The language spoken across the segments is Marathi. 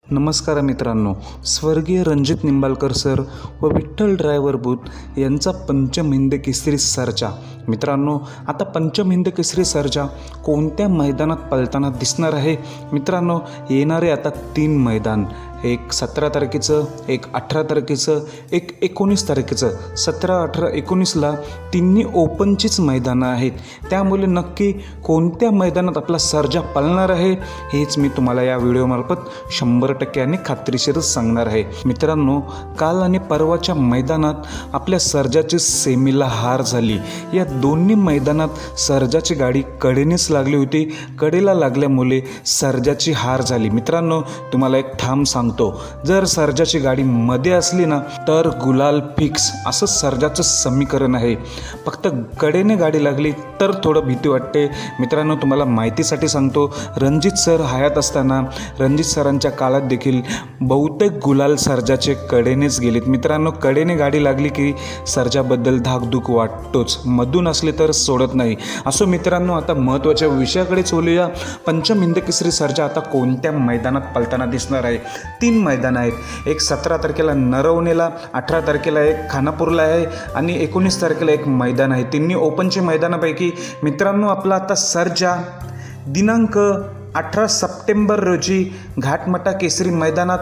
नमस्कार मित्रांनो, स्वर्गीय रणजित निंबाळकर सर व विठ्ठल ड्रायव्हर बूथ यांचा पंचम हिंद केसरी सर्जा. मित्रांनो, आता पंचम हिंद केसरी सर्जा कोणत्या मैदानात पळताना दिसणार आहे? मित्रांनो, येणारे आता 3 मैदान, एक 17 तारखेचं, एक 18 तारखेचं, एक 19 तारखेचं. 17, 18, 19ला तिन्ही ओपनचीच मैदानं आहेत. त्यामुळे नक्की कोणत्या मैदानात आपला सर्जा पळणार आहे हेच मी तुम्हाला या व्हिडिओमार्फत 100% आणि खात्रीशीरच सांगणार आहे. मित्रांनो, काल आणि परवाच्या मैदानात आपल्या सर्जाची सेमीला हार झाली. या दोन्ही मैदानात सर्जाची गाडी कडेनेच लागली होती. कडेला लागल्यामुळे सर्जाची हार झाली. मित्रांनो, तुम्हाला एक ठाम सांगतो, जर सर्जाची गाडी मध्ये असली ना तर गुलाल फिक्स, असं सर्जाचं समीकरण आहे. फक्त कडेने गाडी लागली तर थोडं भीती वाटते. मित्रांनो, तुम्हाला माहितीसाठी सांगतो, रणजित सर हयात असताना रणजित सरांच्या काळात देखील बहुतेक गुलाल सर्जाचे कडेनेच गेलेत. मित्रांनो, कडेने गाडी लागली की सर्जाबद्दल धाकधूक वाटतोच, मधून असले तर सोडत नाही. असो मित्रांनो, आता महत्त्वाच्या विषयाकडे बोलूया. पंचम हिंद केसरी सर्जा आता कोणत्या मैदानात पळताना दिसणार आहे? 3 मैदान आहेत. एक 17 तारखेला नरवणेला, 18 तारखेला एक खानापूरला आहे आणि 19 तारखेला एक मैदान आहे. तिन्ही ओपनच्या मैदानापैकी मित्रांनो आपला आता सर्जा दिनांक 18 सप्टेंबर रोजी घाटमटा केसरी मैदानात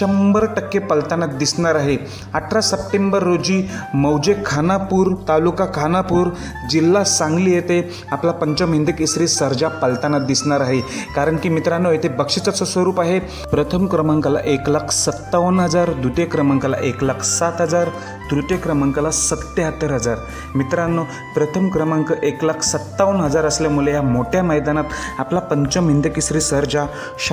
100% पळताना दिसणार आहे. 18 सप्टेंबर रोजी मौजे खानापूर, तालुका खानापूर, जिल्हा सांगली येथे आपला पंचम हिंद केसरी सर्जा पळताना दिसणार आहे. कारण की मित्रांनो, येथे बक्षिसाचं स्वरूप आहे. प्रथम क्रमांकाला 1,57,000, द्वितीय क्रमांकाला 1,07,000, तृतीय क्रमांकाला 77,000. मित्रांनो, प्रथम क्रमांक 1,57,000 असल्यामुळे या मोठ्या मैदानात आपला पंचम हिंद केसरी सर्जा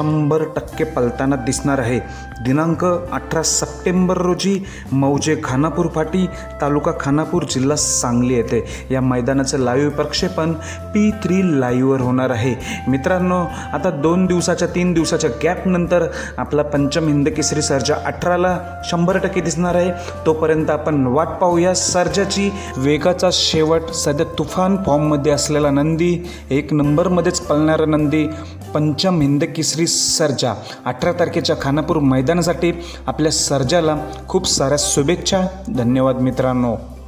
100% पळताना दिसणार आहे. दिनांक 18 सप्टेंबर रोजी मौजे खानापूर फाटी, तालुका खानापूर, जिल्हा सांगली येथे या मैदानाचं लाईव्ह प्रक्षेपण P3 लाईव्हवर होणार आहे. मित्रांनो, आता 2 दिवसाच्या 3 दिवसाच्या गॅपनंतर आपला पंचम हिंद केसरी सर्जा 18ला 100% दिसणार आहे. तोपर्यंत आपण वाट पाहूया सर्जाची. वेगाचा शेवट, सध्या तुफान फॉर्ममध्ये असलेला नंदी, 1 नंबरमध्येच पळणारा नंदी पंचम हिंद केसरी सर्जा 18 तारखेच्या खानापूर मैदानासाठी आपल्या सर्जाला खूप साऱ्या शुभेच्छा. धन्यवाद मित्रांनो.